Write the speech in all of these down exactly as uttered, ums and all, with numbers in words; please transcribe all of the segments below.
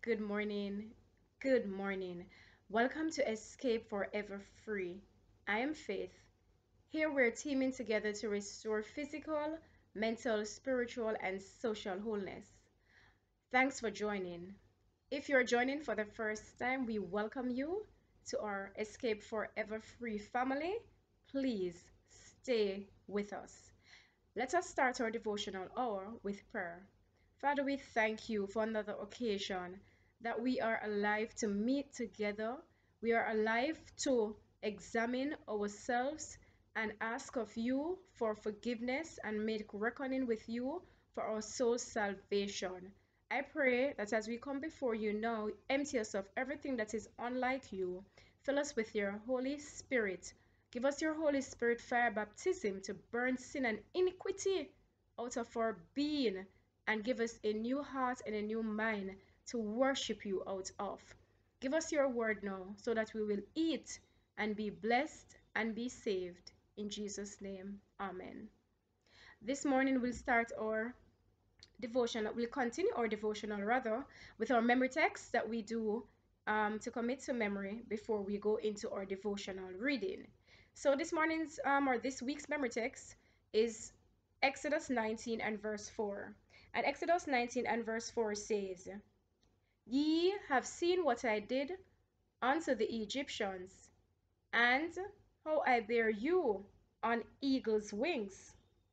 Good morning. Good morning. Welcome to Escape Forever Free. I am Faith. Here we're teaming together to restore physical, mental, spiritual, and social wholeness. Thanks for joining. If you're joining for the first time, we welcome you to our Escape Forever Free family. Please stay with us. Let us start our devotional hour with prayer. Father, we thank you for another occasion that we are alive to meet together. We are alive to examine ourselves and ask of you for forgiveness and make reckoning with you for our soul's salvation. I pray that as we come before you now, empty us of everything that is unlike you. Fill us with your Holy Spirit. Give us your Holy Spirit fire baptism to burn sin and iniquity out of our being and give us a new heart and a new mind to worship you out of. Give us your word now so that we will eat and be blessed and be saved. In Jesus' name, amen. This morning we'll start our devotion. We'll continue our devotional rather with our memory text that we do um, to commit to memory before we go into our devotional reading. So this morning's um, or this week's memory text is Exodus nineteen and verse four. And Exodus nineteen and verse four says, Ye have seen what I did unto the Egyptians, and how I bear you on eagle's wings,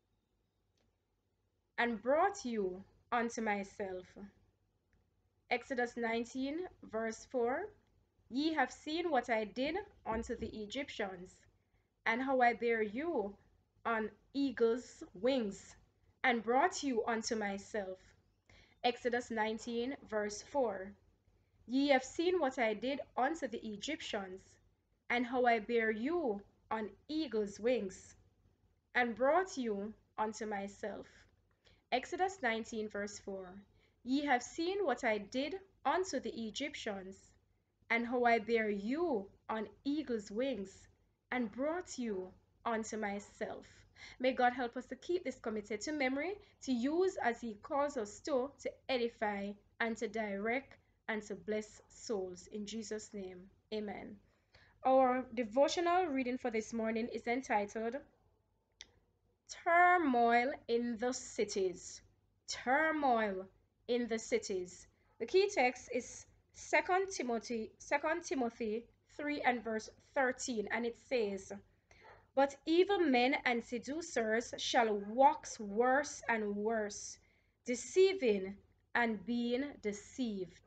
and brought you unto myself. Exodus nineteen verse four, Ye have seen what I did unto the Egyptians, and how I bear you on eagle's wings, and brought you unto myself. Exodus nineteen verse four, Ye have seen what I did unto the Egyptians, and how I bear you on eagle's wings, and brought you unto myself. Exodus nineteen verse four, Ye have seen what I did unto the Egyptians, and how I bear you on eagle's wings, and brought you unto myself. May God help us to keep this committed to memory, to use as he calls us to, to edify and to direct and to bless souls. In Jesus' name, amen. Our devotional reading for this morning is entitled Turmoil in the Cities. Turmoil in the Cities. The key text is Second Timothy, Second Timothy three and verse thirteen, and it says, But evil men and seducers shall wax worse and worse, deceiving and being deceived.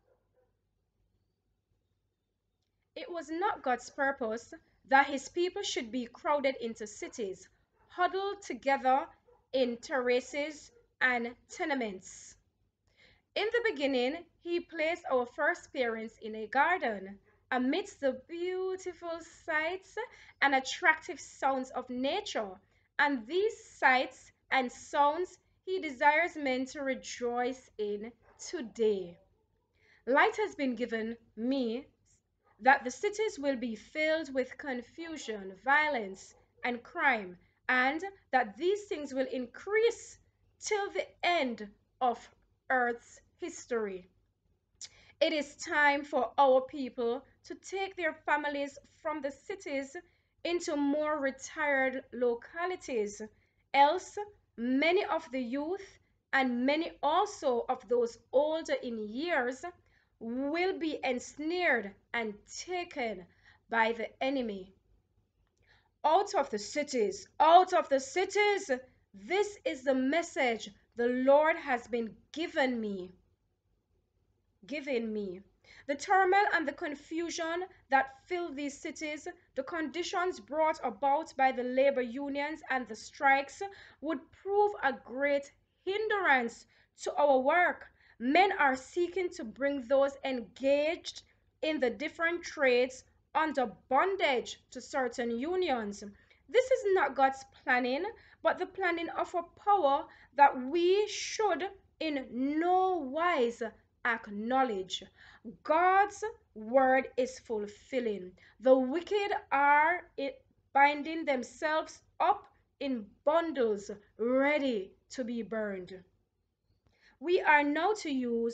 It was not God's purpose that his people should be crowded into cities, huddled together in terraces and tenements. In the beginning, he placed our first parents in a garden, amidst the beautiful sights and attractive sounds of nature. And these sights and sounds he desires men to rejoice in today. Light has been given me that the cities will be filled with confusion, violence, and crime, and that these things will increase till the end of Earth's history. It is time for our people to take their families from the cities into more retired localities, else many of the youth and many also of those older in years will be ensnared and taken by the enemy. Out of the cities, out of the cities, this is the message the Lord has been given me. Given me. The turmoil and the confusion that fill these cities, the conditions brought about by the labor unions and the strikes would prove a great hindrance to our work. Men are seeking to bring those engaged in the different trades under bondage to certain unions. This is not God's planning, but the planning of a power that we should in no wise acknowledge. God's word is fulfilling. The wicked are binding themselves up in bundles ready to be burned. We are now to use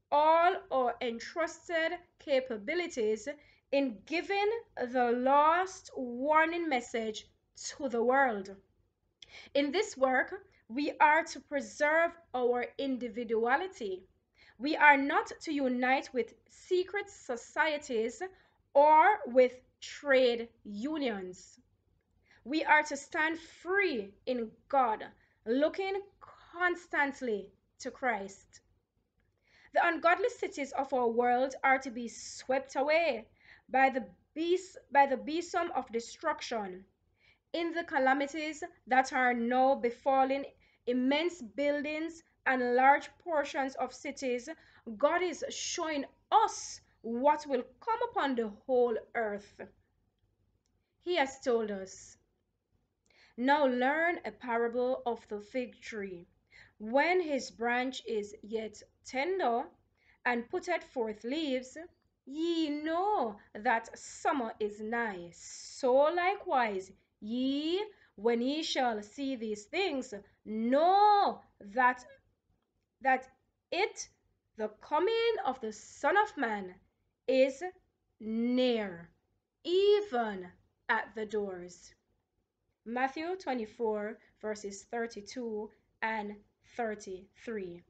all our entrusted capabilities in giving the last warning message to the world. In this work, we are to preserve our individuality. We are not to unite with secret societies or with trade unions. We are to stand free in God, looking constantly to Christ. The ungodly cities of our world are to be swept away by the beast, by the besom of destruction. In the calamities that are now befalling immense buildings and large portions of cities, God is showing us what will come upon the whole earth. He has told us, "Now learn a parable of the fig tree. When his branch is yet tender, and putteth forth leaves, ye know that summer is nigh. So likewise ye, when ye shall see these things, know that that it, the coming of the Son of Man, is near, even at the doors." Matthew twenty-four, verses thirty-two and thirty-three.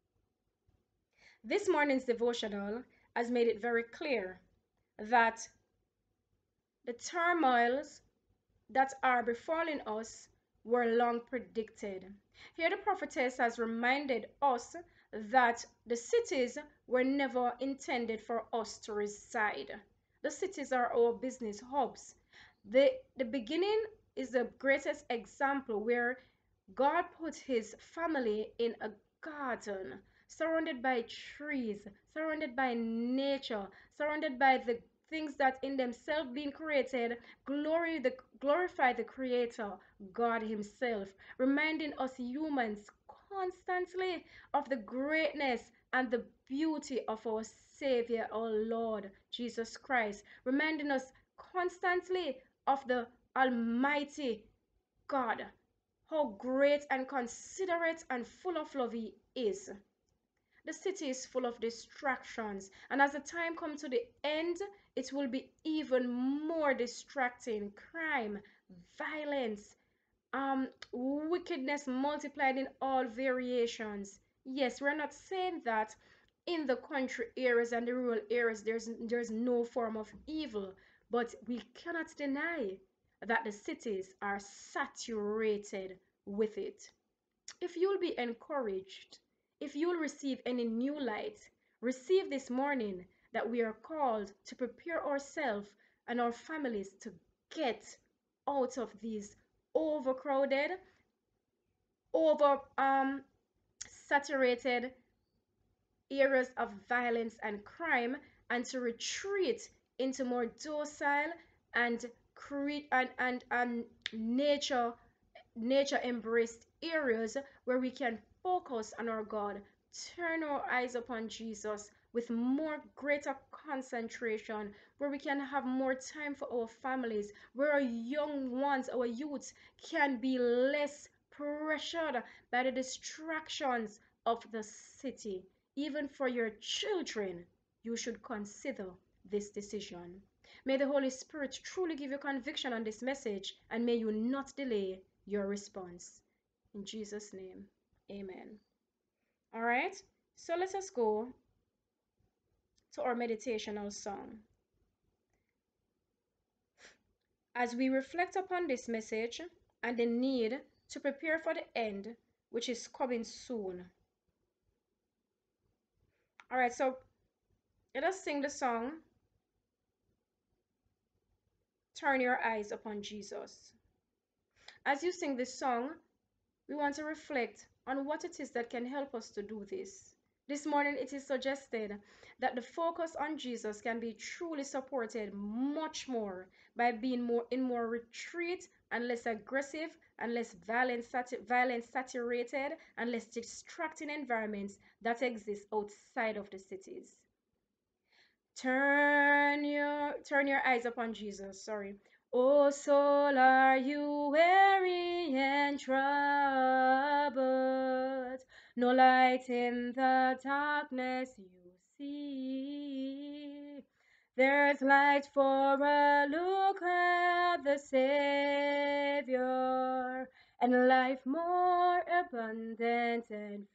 This morning's devotional has made it very clear that the turmoils that are befalling us were long predicted. Here the prophetess has reminded us that the cities were never intended for us to reside. The cities are our business hubs. The, the beginning is the greatest example where God put his family in a garden, surrounded by trees, surrounded by nature, surrounded by the things that in themselves being created glory the glorify the creator, God himself, reminding us humans constantly of the greatness and the beauty of our Savior, our Lord Jesus Christ, reminding us constantly of the Almighty God, how great and considerate and full of love he is. The city is full of distractions, and as the time comes to the end, it will be even more distracting. Crime, violence, um, wickedness multiplied in all variations. Yes, we're not saying that in the country areas and the rural areas there's there's no form of evil, but we cannot deny that the cities are saturated with it. If you'll be encouraged, if you'll receive any new light, receive this morning that we are called to prepare ourselves and our families to get out of these overcrowded, over um, saturated areas of violence and crime, and to retreat into more docile and create and, and, and nature nature embraced areas where we can focus on our God, turn our eyes upon Jesus with more greater concentration, where we can have more time for our families, where our young ones, our youths, can be less pressured by the distractions of the city. Even for your children, you should consider this decision. May the Holy Spirit truly give you conviction on this message, and may you not delay your response. In Jesus' name, amen. All right, so let us go to our meditational song. As we reflect upon this message and the need to prepare for the end, which is coming soon. All right, so let us sing the song, "Turn Your Eyes Upon Jesus." As you sing this song, we want to reflect on what it is that can help us to do this. This morning, it is suggested that the focus on Jesus can be truly supported much more by being more in more retreat and less aggressive and less violence, violence saturated and less distracting environments that exist outside of the cities. Turn your turn your eyes upon Jesus. Sorry. "O soul, are you weary and troubled? No light in the darkness you see. There's light for a look at the Savior, and life more abundant and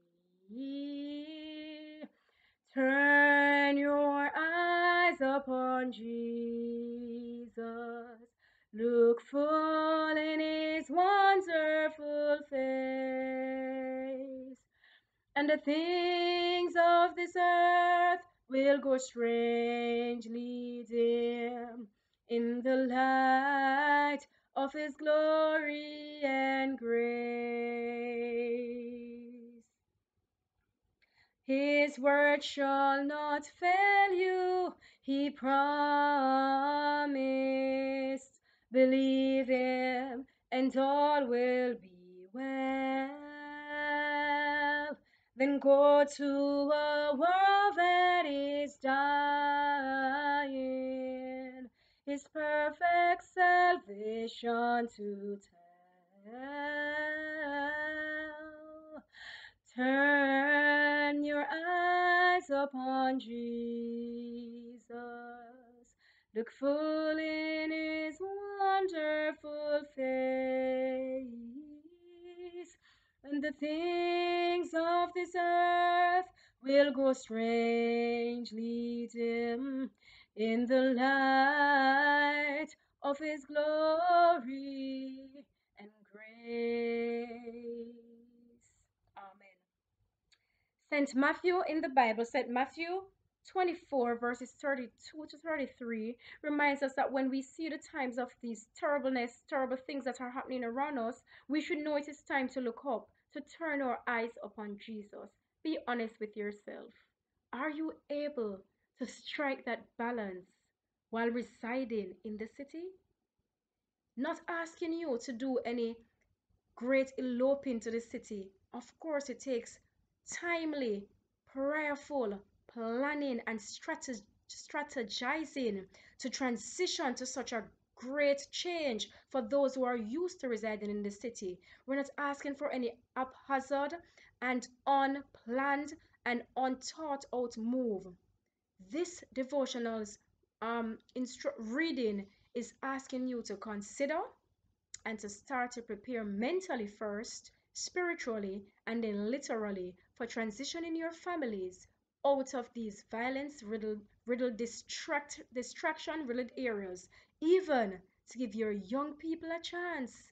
free. Turn your eyes upon Jesus. Look full in his wonderful face, and the things of this earth will go strangely dim in the light of his glory and grace. His word shall not fail you, he promised. Believe him, and all will be well. Then go to a world that is dying, his perfect salvation to tell. Turn your eyes upon Jesus. Look full in his wonderful face, and the things of this earth will grow strangely dim in the light of his glory and grace. Amen. Saint Matthew in the Bible, Saint Matthew twenty-four, verses thirty-two to thirty-three, reminds us that when we see the times of these terribleness, terrible things that are happening around us, we should know it is time to look up, to turn our eyes upon Jesus. Be honest with yourself. Are you able to strike that balance while residing in the city? Not asking you to do any great eloping to the city. Of course, it takes timely, prayerful planning and strateg strategizing to transition to such a great change for those who are used to residing in the city. We're not asking for any haphazard and unplanned and unthought out move. This devotional's um, reading is asking you to consider and to start to prepare mentally first, spiritually, and then literally for transitioning your families out of these violence riddled, riddled distract, distraction riddled areas, even to give your young people a chance,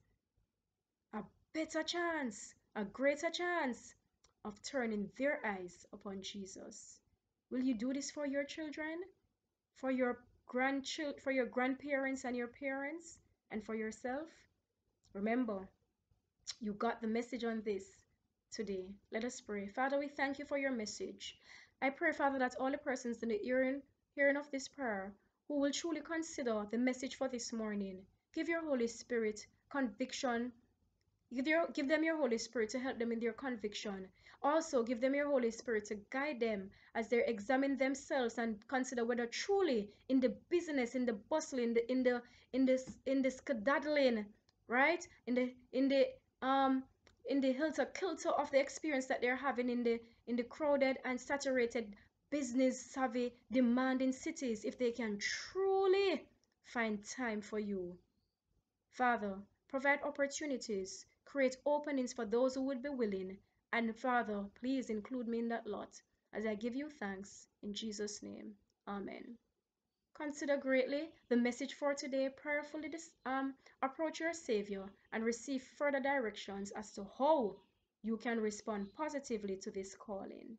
a better chance, a greater chance of turning their eyes upon Jesus. Will you do this for your children, for your grandchildren, for your grandparents and your parents, and for yourself? Remember, you got the message on this today. Let us pray. Father, we thank you for your message. I pray, Father, that all the persons in the hearing, hearing of this prayer who will truly consider the message for this morning, give your Holy Spirit conviction. Give, your, give them your Holy Spirit to help them in their conviction. Also, give them your Holy Spirit to guide them as they examine themselves and consider whether truly in the business, in the bustle, in the in the in this in the skedaddling, right? In the in the um in the hilter kilter of the experience that they're having in the in the crowded and saturated business savvy demanding cities, if they can truly find time for you. Father, provide opportunities, create openings for those who would be willing, and Father, please include me in that lot as I give you thanks in Jesus' name. Amen. Consider greatly the message for today, prayerfully dis- um, approach your Savior and receive further directions as to how you can respond positively to this calling.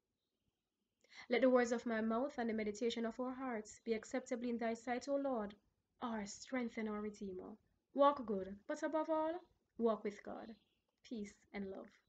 Let the words of my mouth and the meditation of our hearts be acceptable in thy sight, O Lord, our strength and our Redeemer. Walk good, but above all, walk with God. Peace and love.